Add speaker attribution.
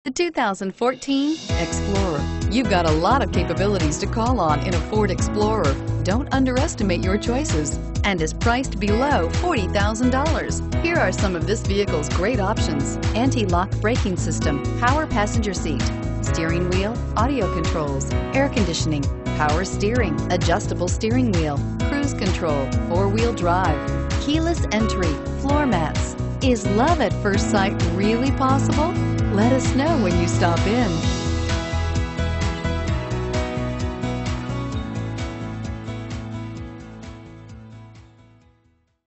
Speaker 1: The 2014 Explorer. You've got a lot of capabilities to call on in a Ford Explorer. Don't underestimate your choices, and is priced below $40,000. Here are some of this vehicle's great options: anti-lock braking system, power passenger seat, steering wheel audio controls, air conditioning, power steering, adjustable steering wheel, cruise control, four-wheel drive, keyless entry, floor mats. Is love at first sight really possible? Let us know when you stop in.